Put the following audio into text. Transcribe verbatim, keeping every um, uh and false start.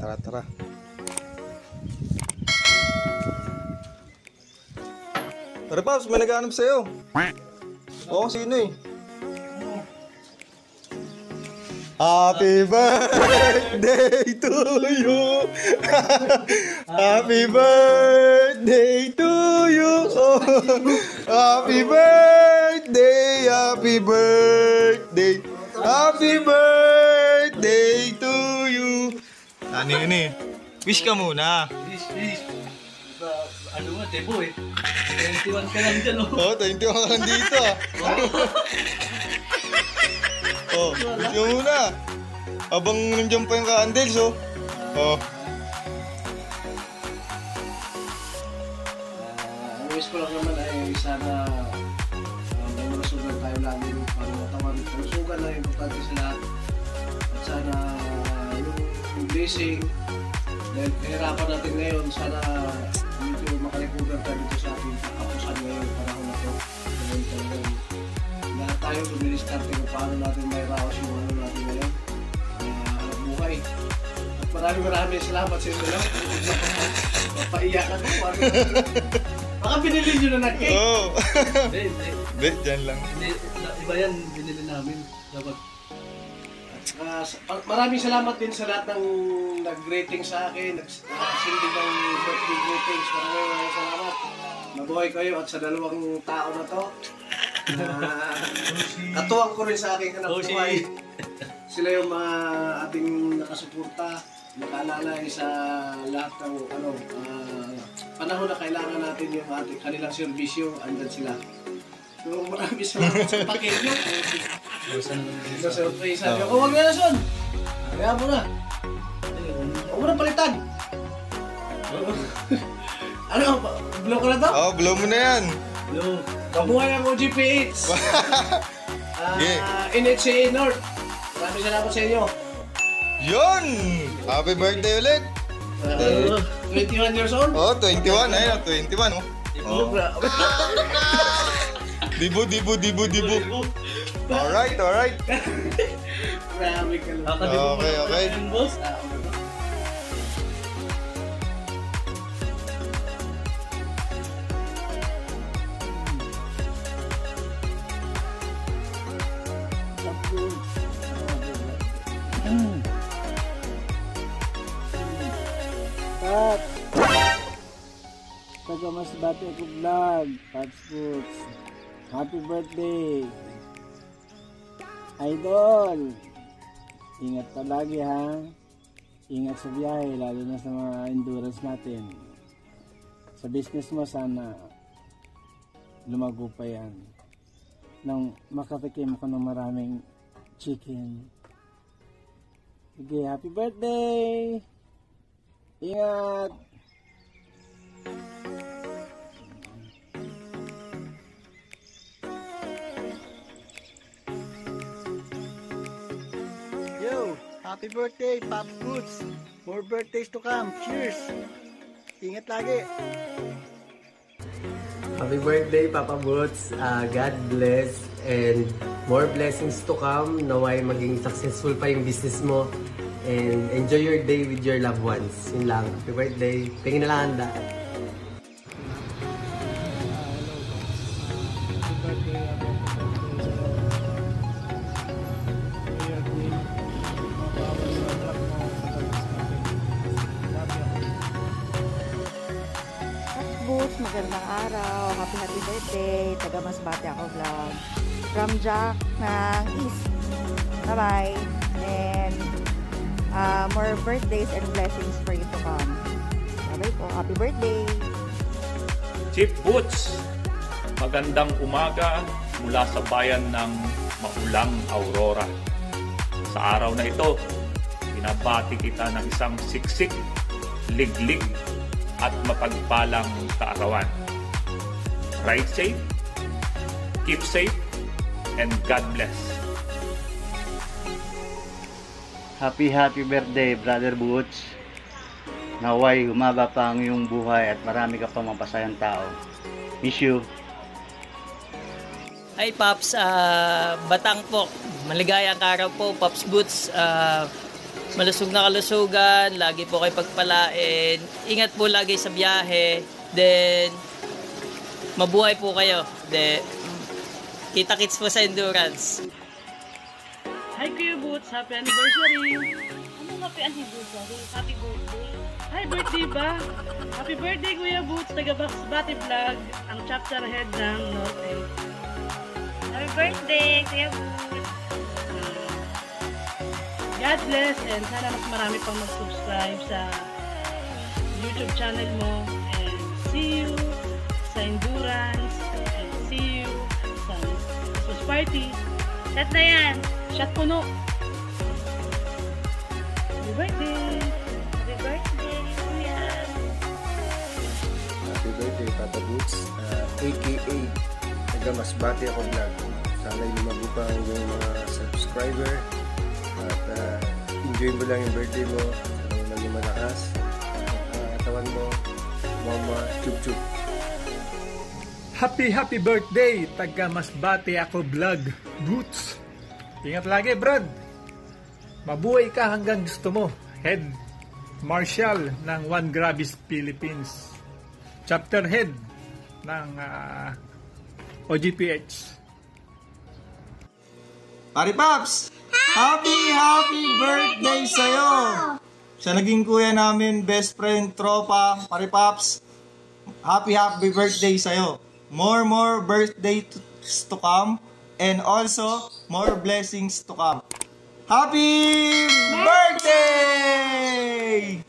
Tara, tara. Tara, Pops, may naghahanap sa'yo. Oo, sino eh? Happy birthday to you. Happy birthday to you. Oh, happy birthday, happy birthday. Happy birthday to you. Ano yun eh? Wish ka muna. Wish, wish. Uh, ano nga, Tebo eh. twenty-one ka lang dyan, oh. Oo, oh, twenty-one ka lang dito ah. Oh, wish ka muna. Habang nandiyan pa yung candles, oh. Oh. Uh, wish ko lang naman ay sana uh, may masugan tayo lagi para matawan. Masugan na importante sa lahat. At sana uh, yung blessing dahil pahirapan natin ngayon, sana medyo makalikugan tayo dito sa ating kapusan ngayon panahon na ito. Ngayon talagang lahat tayo dumiliskarte kung paano natin may raos yung ano natin ngayon. Uh, buhay. At maraming maraming salamat sa inyo lang. Mapaiyakan ko. Baka binili nyo na nag-cake. Oo. Hindi, hindi. Hindi, dyan lang. Hindi, iba yan, binili namin. Dapat. Uh, maraming salamat din sa lahat ng nag-greeting sa akin, nag-sending ng birthday greetings. Maraming maraming salamat. Mabuhay kayo at sa dalawang tao na to. Uh, katuwang ko rin sa aking anak buhay. Sila yung mga ating nakasuporta, nakaalalay sa lahat ng ano, uh, panahon na kailangan natin yung ating kanilang serbisyo, andyan sila. So maraming salamat sa pakit nyo. Ito surprise sabi ko, huwag na na son! Kaya mo na. Huwag mo na palitan. Ano? Blow ko na to? Oo, oh, blow mo na yan. Blow. Mabuhay ang O G P H. uh, yeah. N H A North. Maraming salamat sa inyo. Yun! Happy birthday ulit! Uh, twenty-one years old? Oo, oh, twenty-one. Ayun, twenty-one. Oh. Dibo, dibo, dibo, dibo. Alright, alright. Marami ka lang. Okay, okay. Boss? Pat! Taga mas bati ako vlog, Pops Boots. Happy birthday! Idol! Ingat palagi ha. Ingat sa biyahe, lalo na sa mga endurance natin. Sa business mo sana lumago pa yan. Nang makatikim ko ng maraming chicken. Sige, happy birthday! Ingat! Yo! Happy birthday, Pops Boots! More birthdays to come! Cheers! Ingat lagi! Happy birthday, Papa Boots! Uh, God bless and more blessings to come. Naway maging successful pa yung business mo. And enjoy your day with your loved ones. Yun lang. Happy birthday. Tingin na lang handa. Boots, magandang araw. Happy happy birthday. Taga Masbate ako vlog. From Jack ng East. Bye-bye. And Uh, more birthdays and blessings for you to come. Bye-bye po. Happy birthday! Chief Boots, magandang umaga mula sa bayan ng Maulang, Aurora. Sa araw na ito, binabati kita ng isang siksik, liglig at mapagpalang kaarawan. Ride safe, keep safe, and God bless. Happy happy birthday, Brother Boots. Naway humaba pa ang iyong buhay at marami ka pang mapasayang tao. Miss you. Hi Pops, uh, Batang po. Maligayang araw po, Pops Boots. Uh, malusog na kalusugan, lagi po kayo pagpalain. Ingat po lagi sa biyahe. Then, mabuhay po kayo. Then, kita-kits po sa endurance. Hi Kuya Boots, happy anniversary! Ano happy anniversary? Happy birthday! Hi, birthday ba? Happy birthday Kuya Boots, taga-Bati Vlog, ang chapter head ng Norte. Happy birthday, Kuya Boots! God bless and sana mas marami pang mag-subscribe sa YouTube channel mo. And see you sa endurance and see you sa Christmas party. Shot na yan! Shot puno! Happy birthday! Happy birthday, Kuya! Happy birthday, Papa Boots, uh, A K A taga Masbate ako vlog. Sana'y lumago pa ang iyong mga subscriber at uh, enjoy mo lang yung birthday mo. Sana mo maging malakas at uh, katawan mo, mama, chup chup. Happy happy birthday, taga Masbate ako vlog, Boots. Ingat lagi, Brad. Mabuhay ka hanggang gusto mo. Head Marshal ng One Gravis Philippines. Chapter Head ng uh, O G P H. Pare Paps! Happy happy birthday sa'yo! Sa naging kuya namin, best friend, tropa, Pare Paps. Happy happy birthday sa'yo. More more birthdays to come. And also, more blessings to come. Happy birthday!